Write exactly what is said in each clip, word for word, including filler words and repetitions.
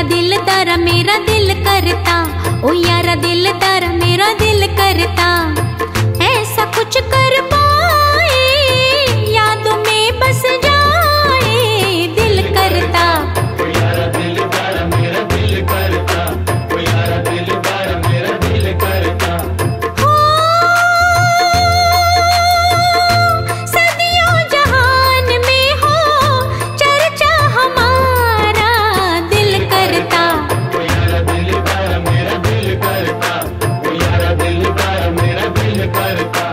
दिलदारा मेरा दिल करता, ओ यारा दिलदारा मेरा दिल करता, ऐसा कुछ कर पाए यादों में बस जाए दिल करता। ओ यारा दिलदारा मेरा दिल करता, ओ यारा दिलदारा मेरा दिल करता। हो सदियों जहान में हो चर्चा हमारा दिल करता। ओ यारा दिलदारा मेरा दिल करता, ओ यारा दिलदारा मेरा दिल करता।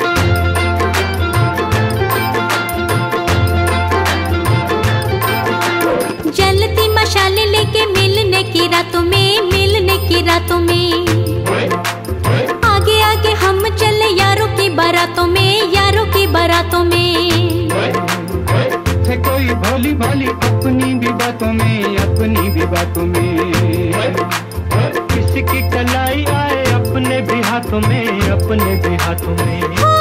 जलती मशाले लेके मिलने की रातों में, मिलने की रातों में, आगे आगे हम चले यारों की बारातों में, यारों की बारातों में। है कोई भोली भाली अपनी भी बातों में, अपनी भी बातों में, किसी की कलाई आए अपने भी हाथों में, अपने भी हाथों में।